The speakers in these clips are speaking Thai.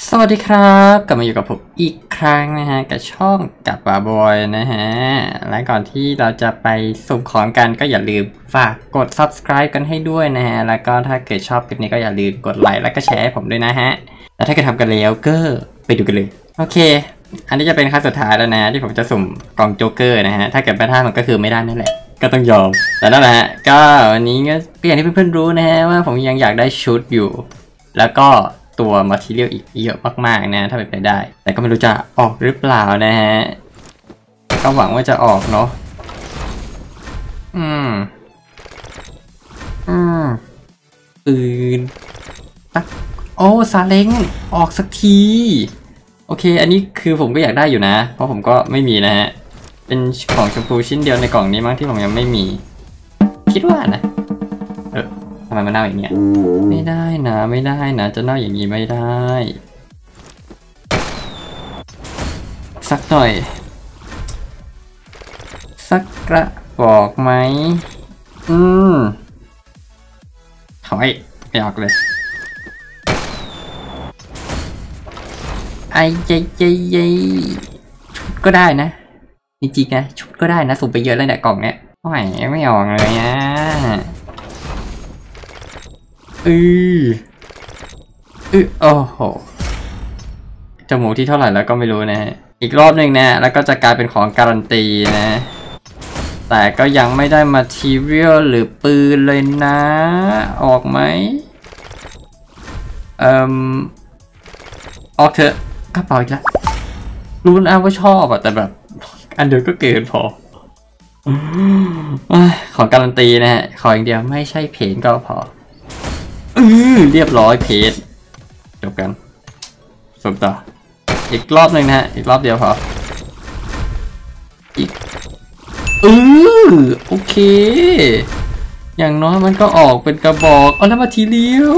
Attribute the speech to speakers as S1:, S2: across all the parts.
S1: สวัสดีครับกลับมาอยู่กับผมอีกครั้งนะฮะกับช่องกับป่าบอยนะฮะและก่อนที่เราจะไปสุ่มของกันก็อย่าลืมฝากกด subscribe กันให้ด้วยนะฮะแล้วก็ถ้าเกิดชอบคลิปนี้ก็อย่าลืมกดไลค์แล้วก็แชร์ให้ผมด้วยนะฮะแล้วถ้าเกิดทำกันแล้วก็ไปดูกันเลยโอเคอันนี้จะเป็นครั้งสุดท้ายแล้วนะที่ผมจะสุ่มกล่องโจ๊กเกอร์นะฮะถ้าเกิดไม่ได้มันก็คือไม่ได้นั่นแหละก็ต้องยอมแต่นั่นแหละฮะก็วันนี้ก็อย่างที่เพื่อนๆรู้นะฮะว่าผมยังอยากได้ชุดอยู่แล้วก็ตัว material อีกเยอะมากๆนะถ้าเป็นไปได้แต่ก็ไม่รู้จะออกหรือเปล่านะฮะก็หวังว่าจะออกเนาะปืนตักโอ้ซาเล้งออกสักทีโอเคอันนี้คือผมก็อยากได้อยู่นะเพราะผมก็ไม่มีนะฮะเป็นของชมพูชิ้นเดียวในกล่องนี้มั้งที่ผมยังไม่มีคิดว่านะทำไมมันเน่าอย่างเงี้ยไม่ได้นะไม่ได้นะจะเน่าอย่างนี้ไม่ได้สักหน่อยสักกระบอกไหมถอยไม่ออกเลยไอ้เย้ชุดก็ได้นะจริงๆนะชุดก็ได้นะสุ่มไปเยอะแล้วเนี่ยกล่องเนี้ยไม่ออกเลยนะโอ้โหจมูกที่เท่าไหร่แล้วก็ไม่รู้นะฮะอีกรอบหนึ่งนะแล้วก็จะกลายเป็นของการันตีนะแต่ก็ยังไม่ได้ material หรือปืนเลยนะออกไหมออกเถอะกระเป๋าอีกแล้วรู้นะว่าชอบอะแต่แบบอันเดียวก็เกินพอของการันตีนะฮะขออย่างเดียวไม่ใช่เพนก็พอเรียบร้อยเพจจบกันสมต่ออีกรอบหนึ่งนะฮะอีกรอบเดียวพออีกโอเคอย่างน้อยมันก็ออกเป็นกระบอกเอาแล้วมาทีเดียว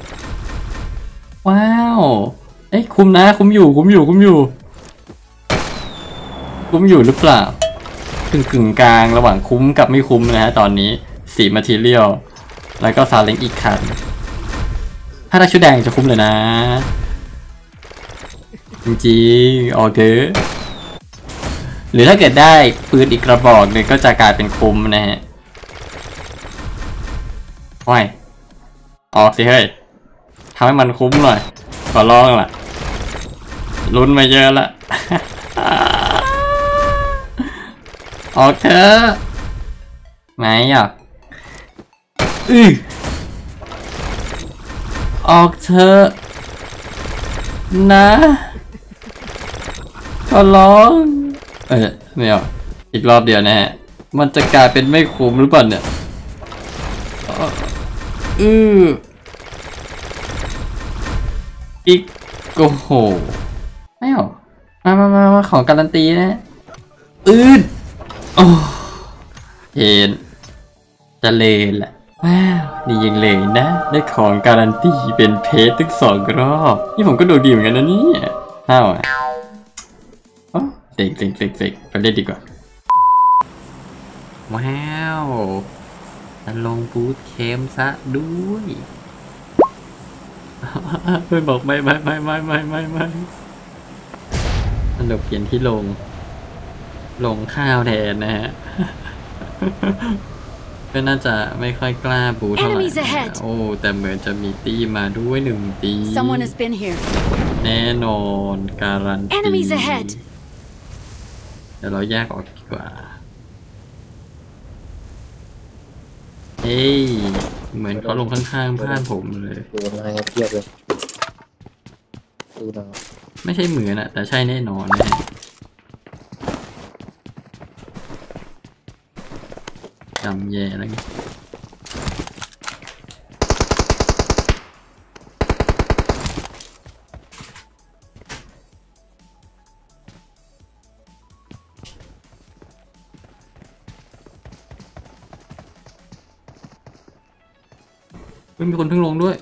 S1: ว้าวเอ้ยคุ้มนะคุ้มอยู่หรือเปล่ากึ่งกลางระหว่างคุ้มกับไม่คุ้มนะฮะตอนนี้สีมาทีเรียลแล้วก็ซาเล้งอีกคันถ้าได้ชุดแดงจะคุ้มเลยนะจริงๆโอเคหรือถ้าเกิดได้ปืนอีกกระบอกเนี่ยก็จะกลายเป็นคุ้มนะฮะว้ายออกสิเฮ้ยทำให้มันคุ้มหน่อยขอร้องล่ะลุ้นมาเยอะละออกเถอะไม่หรอกออกเถอะนะขอร้องไม่เอาอีกรอบเดียวนะฮะมันจะกลายเป็นไม่คุ้มหรือเปล่าเนี่ยอีกโอ้โหไม่เอามาของการันตีนะโอ้เห็นจะเลยแหละว้าวนี่ยังเลยนะได้ของการันตีเป็นเพชรถึง2 รอบนี่ผมก็ดูดีเหมือนกันนะเนี่ยเสกไปเล่นดีกว่าว้าวจะลงบูทเคมซะด้วยเพื่อนบอกไม่สรุปเปลี่ยนที่ลงข้าวแทนนะฮะก็น่าจะไม่ค่อยกล้าบูทเท่าไหร่โอ้แต่เหมือนจะมีตีมาด้วย1 ตีแน่นอนการันตีเดี๋ยวเราแยกออกดีกว่าเฮ้ยเหมือนเขาลงข้างๆบ้านผมเลย
S2: ดูอะไรเทียบเลยดูนะ
S1: ไม่ใช่เหมือนอะแต่ใช่แน่นอนนะจำแย่แล้วไงมีคนเพิ่งลงด้วย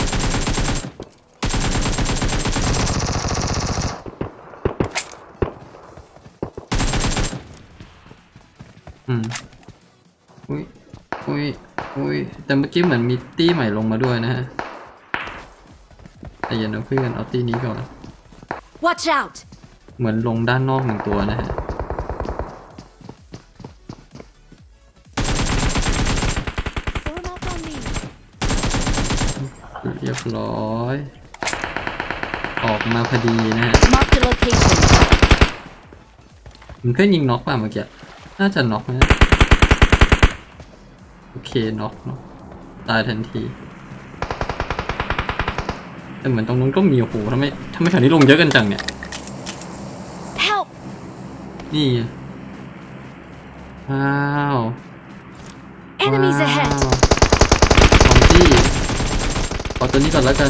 S1: อุ้ยแต่เมื่อกี้เหมือนมีตี้ใหม่ลงมาด้วยนะฮะแต่อย่านะเพื่อนเอาตี้นี้ก่อน
S3: Watch out!
S1: เหมือนลงด้านนอกหนึ่งตัวนะฮะ
S3: Form up on me.
S1: เรียบร้อย ออกมาพอดีนะฮะ
S3: Mark the location.
S1: มันเพื่อนยิงน็อกป่ะเมื่อกี้น่าจะน็อกนะโอเคน็อกตายทันทีแต่เหมือนตรงนู้นก็มีโอ้โหทำไมแถวนี้ลงเยอะกันจังเนี่ย
S3: Help!
S1: นี่ว้าว
S3: Enemies ahead.
S1: ของที่เอาตัวนี้ก่อนแล้วกัน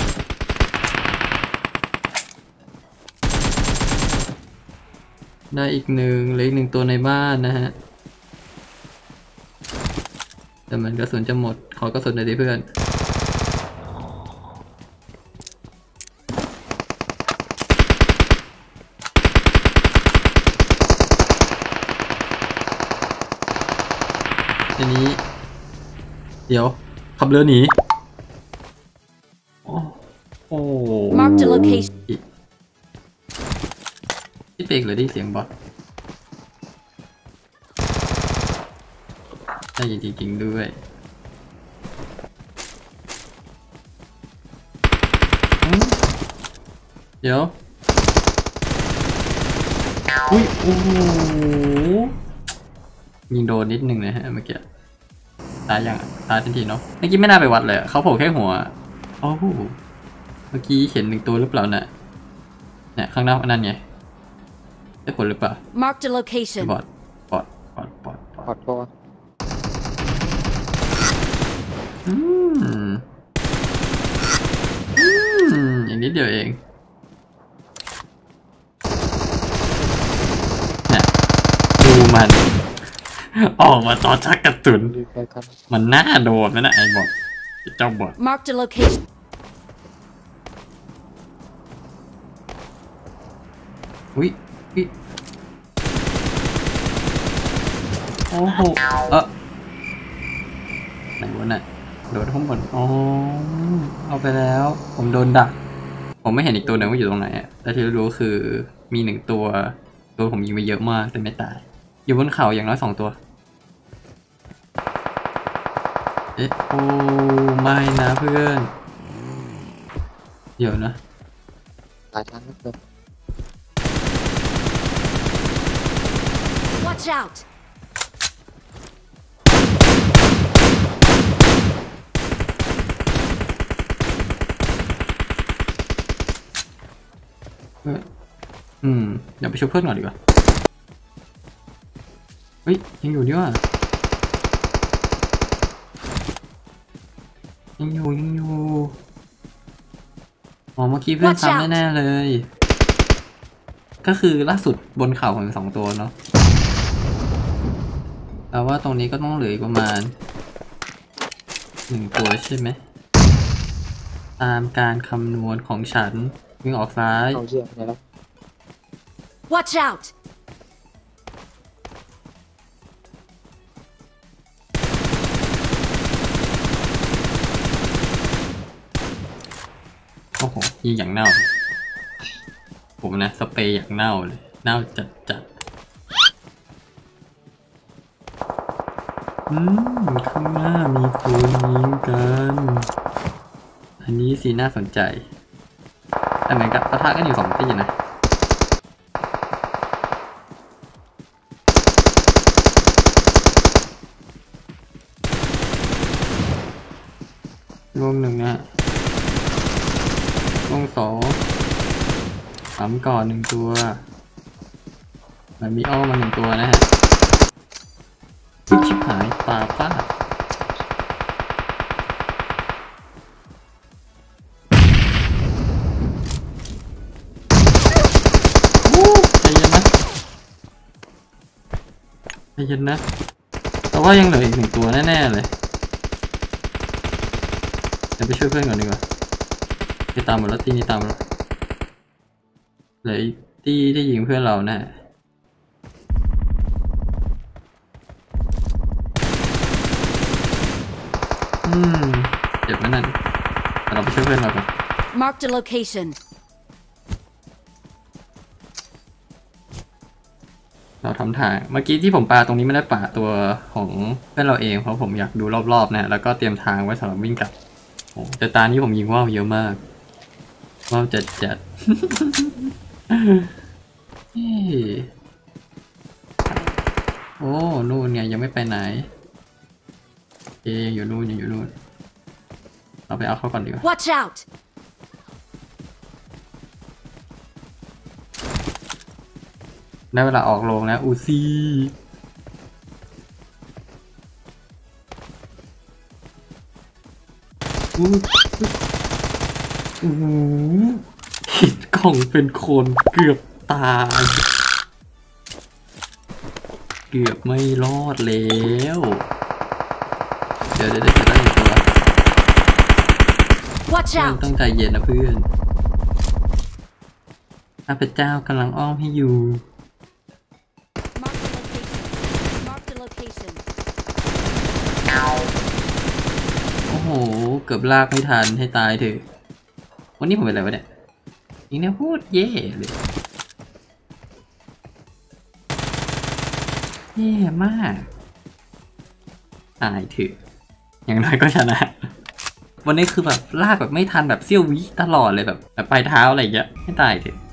S1: ได้อีกหนึ่งเหลืออีกหนึ่งตัวในบ้านนะฮะแต่มันกระสุนจะหมดขอกระสุนหน่อยดิเพื่อนทีนี้เดี๋ยวขับเรือหนีโอ้
S3: Mark the location.
S1: ที่เปกหรือได้เสียงบอทได้จริงๆด้วยเดี๋ยวอุ้ยโอ้โหยิงโดนนิดนึงนะฮะเมื่อกี้ตายยังตายทันทีเนาะเมื่อกี้ไม่น่าไปวัดเลยเขาโผล่แค่หัวโอ้โหเมื่อกี้เห็นหนึ่งตัวหรือเปล่าน่ะเนี่ยข้างหน้านั่นไงได้ผลหรือเปล่า
S3: Mark the location.
S1: บอด
S2: ขอโทษ
S1: อย่างนิดเดียวเองเนี่ยดูมัน ออกมาตอนชักกระสุน
S2: ดีใจกัน
S1: มันน่าโดนไหมนะไอ้บอดเจ้าบอด
S3: Mark the location.
S1: อุ้ยโอ้โหไหนวะน่ะโดนข้างบนอ๋อเอาไปแล้วผมโดนดักผมไม่เห็นอีกตัวหนึ่งว่าอยู่ตรงไหนอะแต่ที่รู้คือมีหนึ่งตัวผมยิงไปเยอะมากแต่ไม่ตายอยู่บนเขาอย่างน้อย2 ตัวเอ๊ะโอ้ไม่นะเพื่อนเดี๋ยวนะ
S2: หลายครั้งเกิน
S3: Watch out!
S1: เดี๋ยวไปช่วยเพื่อนก่อนดีกว่าเฮ้ยยังอยู่นี่ว่ะยังอยู่อ๋อเมื่อกี้เพื่อน
S3: Watch out
S1: ทำแน่ๆเลย ก็คือล่าสุดบนเขาของ2 ตัวเนาะแปลว่าตรงนี้ก็ต้องเหลืออีกประมาณ1 ตัวใช่ไหมตามการคำนวณของฉันวิ่งออกซ้าย
S2: เอาเยี่ยมเนี่ยแล้ว
S3: Watch out!
S1: โอ้โหยิงอย่างเน่าผมนะสเปรย์อย่างเน่าเลยเน่าจัดข้างหน้ามีปืนยิงกันอันนี้สิน่าสนใจแต่เหมือนกับปะทะกันอยู่2 ตีนะลง1นะลง2 3ก่อน1 ตัวมันมีอ้อมา1 ตัวนะฮะชิบหายตาป้าใจเย็นนะแต่ว่ายังเหลืออีก1 ตัวแน่ๆเลยเดี๋ยวไปช่วยเพื่อนก่อนดีกว่าไปตามหมดแล้วตีนี้ตามหมดแล้วเหลืออีกตีที่ยิงเพื่อนเราแน่เจ็บไหมนั่นแต่เราไปช่วยเพื่อนเราก่อน
S3: Mark the location.
S1: เราทำทางเมื่อกี้ที่ผมปาตรงนี้ไม่ได้ปาตัวของเพื่อนเราเองเพราะผมอยากดูรอบๆนะแล้วก็เตรียมทางไว้สำหรับวิ่งกลับโอ้แต่ตานี้ผมยิงว่าวเยอะมากว่าวจัดเฮ้ยโอ้นู่นไงยังไม่ไปไหนอยู่นู่นยังอยู่นู่นเราไปเอาเขาก่อนดีกว่า
S3: Watch out!
S1: ได้เวลาออกโรงแล้วอูซี่หิดกล่องเป็นคนเกือบตายเกือบไม่รอดแล้วเดี๋ยวได้ตัว
S3: Watch
S1: ต้อง
S3: out!
S1: ใจเย็นนะเพื่อนข้าพเจ้ากำลังอ้อมให้อยู่
S3: Mark the location.
S1: โอ้โหเกือบลากไม่ทันให้ตายเถอะวันนี้ผมเป็นอะไรวะเนี่ยนี่เนี่ยพูดเย่เลยเย่มากตายเถอะอย่างน้อยก็ชนะวันนี้คือแบบลากแบบไม่ทันแบบเสี้ยววิตลอดเลยแบบปลายเท้าอะไรอย่างเงี้ยให้ตายเถอะ